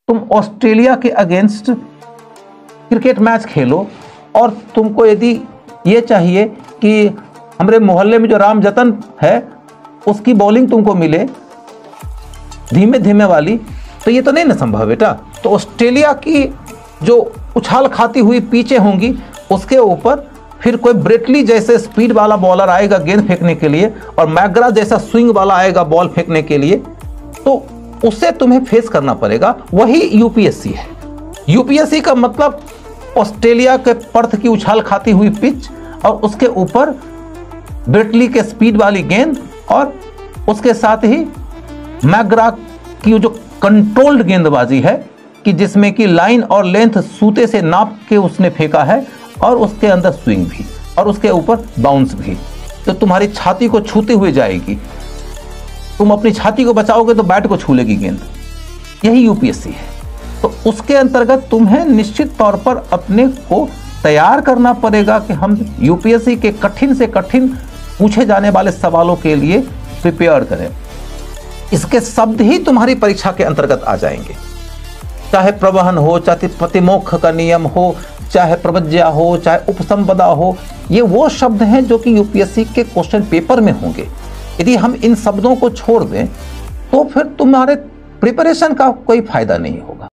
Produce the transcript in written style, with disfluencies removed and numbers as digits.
तुम ऑस्ट्रेलिया के against cricket match खेलो और तुमको यदि ये चाहिए कि हमारे मोहल्ले में जो राम जतन है उसकी बॉलिंग तुमको मिले धीमे धीमे वाली, तो ये तो नहीं ना संभव बेटा। तो ऑस्ट्रेलिया की जो उछाल खाती हुई पिचें होंगी उसके ऊपर फिर कोई ब्रेटली जैसे स्पीड वाला बॉलर आएगा गेंद फेंकने के लिए और मैकग्रा जैसा स्विंग वाला आएगा बॉल फेंकने के लिए, तो उससे तुम्हें फेस करना पड़ेगा। वही यूपीएससी है। यूपीएससी का मतलब ऑस्ट्रेलिया के पर्थ की उछाल खाती हुई पिच और उसके ऊपर ब्रेटली के स्पीड वाली गेंद और उसके साथ ही मैकग्रा की जो कंट्रोल्ड गेंदबाजी है कि जिसमें कि लाइन और लेंथ सूते से नाप के उसने फेंका है और उसके अंदर स्विंग भी और उसके ऊपर बाउंस भी, तो तुम्हारी छाती को छूते हुए जाएगी। तुम अपनी छाती को बचाओगे तो बैट को छू लेगी गेंद। यही यूपीएससी है। तो उसके अंतर्गत तुम्हें निश्चित तौर पर अपने को तैयार करना पड़ेगा कि हम यूपीएससी के कठिन से कठिन पूछे जाने वाले सवालों के लिए प्रिपेयर करें। इसके शब्द ही तुम्हारी परीक्षा के अंतर्गत आ जाएंगे, चाहे प्रवहन हो, चाहे प्रतिमोक्ष का नियम हो, चाहे प्रवज्या हो, चाहे उपसंपदा हो। ये वो शब्द हैं जो कि यूपीएससी के क्वेश्चन पेपर में होंगे। यदि हम इन शब्दों को छोड़ दें तो फिर तुम्हारे प्रिपरेशन का कोई फायदा नहीं हो।